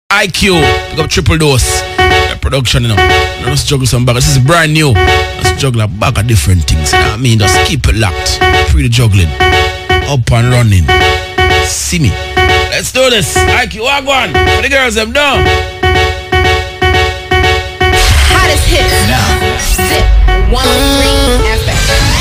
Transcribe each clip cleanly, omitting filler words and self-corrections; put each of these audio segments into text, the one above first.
IQ, pick up triple dose. Production, you know. Let's juggle some bag. This is brand new. Let's juggle a bag of different things. You know what I mean? Just keep it locked. Free the juggling. Up and running. See me. Let's do this. IQ, walk on. For the girls, them down. Hottest hits. Now. Zip 103 FM.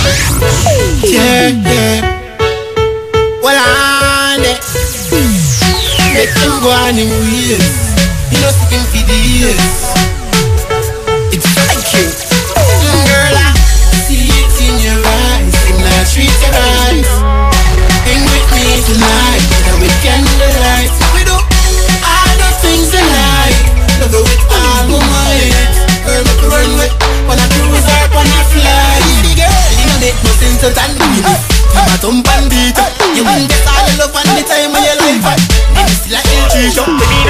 Yeah. Well, on it. Let him go on in wheels. You know, sticking for the years. It's like you. Girl, I see it in your eyes. In my treat your eyes. Hang with me tonight. In a candlelight. We do all the things in life. Love it with all my might. Girl, make a run with. When I cruise up, when I fly. The girl, you know, make no sense to tell me. I'm a thump and beat. You won't get all the love and the time of your life. And it's like a tree shop.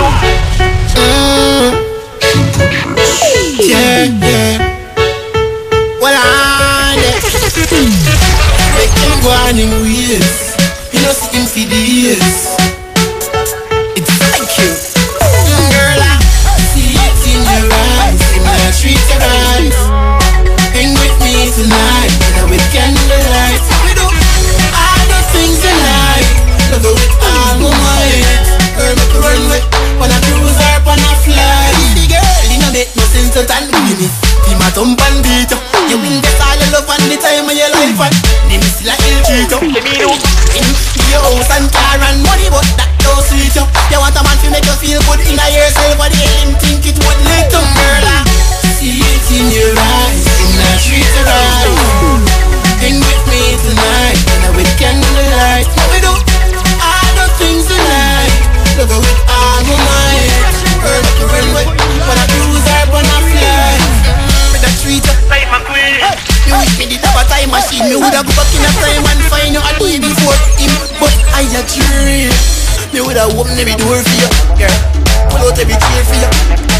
Yeah. Well, on it. Make them go on in wheels. You know, sitting for the years. It's like you. Girl, I see it in your eyes. In my treat your eyes. Hang with me tonight. You know, with candlelight. We do all the things in life. Love it with all my might. Girl, make a run with. When I cruise up, when I fly. The girl, you know, make no sense to tell me. Team a thump and beat up. You win this all your love and the time of your life. And name is like a treat up. Let me know. In your house and car and money, but that don't sweet up. You want a man to make you feel good in yourself, but you ain't think it would let up. Girl, I see it in your eyes. In a treat your eyes. Hang with me tonight. And with candlelight. We do all the things in life. Love it with all my might. Girl, make you run with. When I cruise up, when I fly. With a treat up like my queen. You wish me did have a time machine. Me woulda go back in a time and find you a day before him. But I a dream. Me woulda open every door for you, girl. Pull out every chair for you.